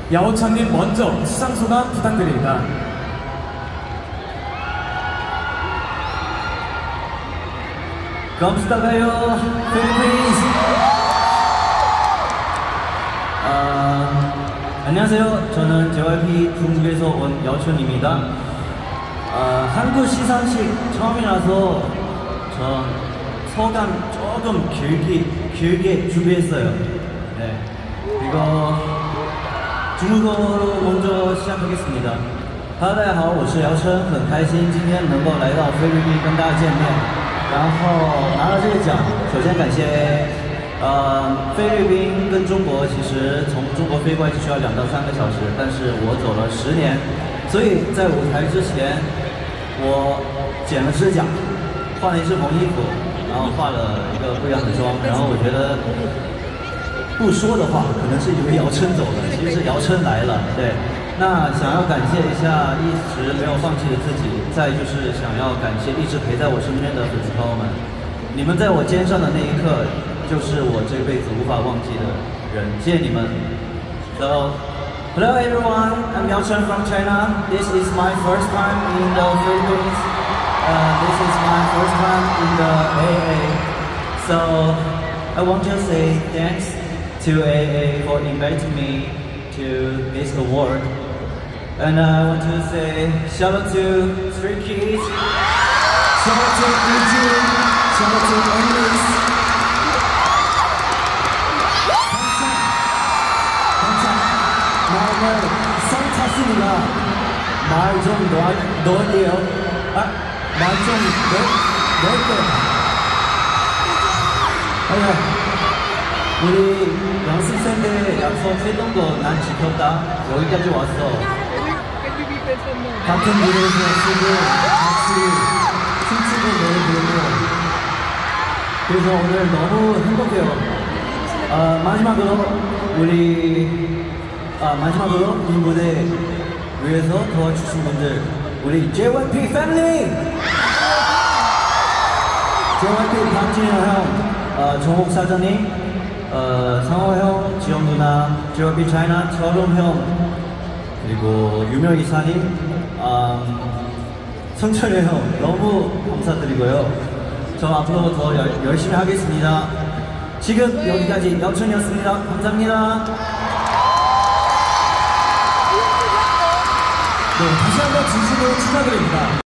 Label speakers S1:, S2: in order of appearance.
S1: 야오천님 먼저 수상소감 부탁드립니다.
S2: 감사합니다, 필리핀. 안녕하세요. 저는 JYP 중국에서 온 야오천입니다. 한국 시상식 처음이라서 전 소감 조금 길게 준비했어요. 네. 이거 중국어로 먼저 시작하겠습니다. Hello， 大家好，我是姚琛，很开心今天能够来到菲律宾跟大家见面，然后拿到这个奖，首先感谢菲律宾跟中国，其实从中国飞过来只需要2到3个小时，但是我走了10年，所以在舞台之前，我剪了指甲，换了一身红衣服，然后化了一个不一样的妆，然后我觉得不说的话，可能是以为姚琛走了，其实是姚琛来了，对。那想要感谢一下一直没有放弃的自己，再就是想要感谢一直陪在我身边的粉丝朋友们，你们在我肩上的那一刻，就是我这辈子无法忘记的人，谢谢你们。So, hello everyone, I'm Yao Chen from China. This is my first time in the Philippines. This is my first time in the AA. So, I want to say thanks to AA for inviting me to this award. And I want to say shout out to Stray Kids, shout out to EG, shout out to Ennis. 마음을 상 탔습니다. 말 좀 넣을게요. 말 좀 넣을게요. 우리 연습생 때 약속했던 거 난 지켰다. 여기까지 왔어. 같은 무대에서 쓰고 같이 춤추고 노래 부르고 그래서 오늘 너무 행복해요. 마지막으로 이 무대 위해서 도와주신 분들 우리 JYP 패밀리! JYP 박진영 형, 정옥 사장님, 상호 형, 지영 누나, JYP 차이나 철롬 형, 그리고 유명 이사님, 성철이 형 너무 감사드리고요. 저 앞으로 더 열심히 하겠습니다. 지금 여기까지 야오천이었습니다. 감사합니다.
S1: 네, 다시 한번 진심으로 축하드립니다.